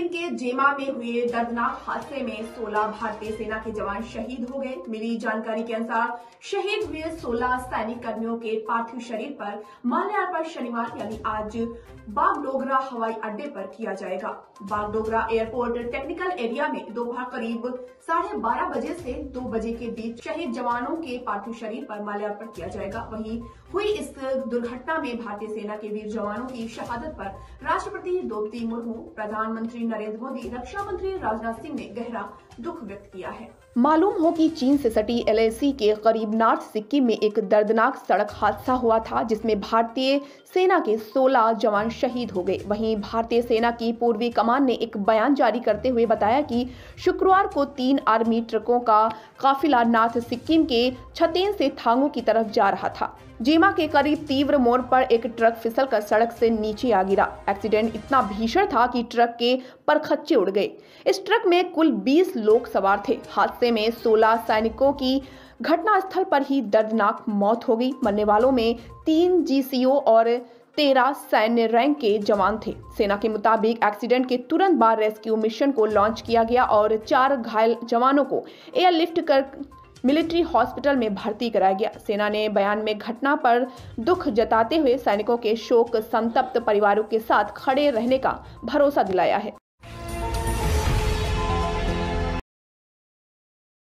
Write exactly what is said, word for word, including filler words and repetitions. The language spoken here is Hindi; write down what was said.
सिक्किम के जेमा में हुए दर्दनाक हादसे में सोलह भारतीय सेना के जवान शहीद हो गए। मिली जानकारी के अनुसार शहीद हुए सोलह सैनिक कर्मियों के पार्थिव शरीर पर माल्यार्पण शनिवार यानी आज बागडोगरा हवाई अड्डे पर किया जाएगा। बागडोगरा एयरपोर्ट टेक्निकल एरिया में दोपहर करीब साढ़े बारह बजे से दो बजे के बीच शहीद जवानों के पार्थिव शरीर पर माल्यार्पण किया जाएगा। वहीं हुई इस दुर्घटना में भारतीय सेना के वीर जवानों की शहादत पर राष्ट्रपति द्रौपदी मुर्मू, प्रधानमंत्री नरेंद्र मोदी, रक्षा मंत्री राजनाथ सिंह ने गहरा दुख व्यक्त किया है। मालूम हो कि चीन से सटी एलएसी के करीब नॉर्थ सिक्किम में एक दर्दनाक सड़क हादसा हुआ था, जिसमें भारतीय सेना के सोलह जवान शहीद हो गए। वहीं भारतीय सेना की पूर्वी कमान ने एक बयान जारी करते हुए बताया कि शुक्रवार को तीन आर्मी ट्रकों का काफिला नॉर्थ सिक्किम के छतेन से थांगू की तरफ जा रहा था। जेमा के करीब तीव्र मोड़ पर एक ट्रक फिसलकर सड़क से नीचे आ गिरा। एक्सीडेंट इतना भीषण था कि ट्रक के परखच्चे उड़ गए। इस ट्रक में कुल बीस लोग सवार थे। हादसे में सोलह सैनिकों की घटनास्थल पर ही दर्दनाक मौत हो गई। मरने वालों में तीन जीसीओ और तेरह सैन्य रैंक के जवान थे। सेना के मुताबिक एक्सीडेंट के तुरंत बाद रेस्क्यू मिशन को लॉन्च किया गया और चार घायल जवानों को एयरलिफ्ट कर मिलिट्री हॉस्पिटल में भर्ती कराया गया। सेना ने बयान में घटना पर दुख जताते हुए सैनिकों के शोक संतप्त परिवारों के साथ खड़े रहने का भरोसा दिलाया है।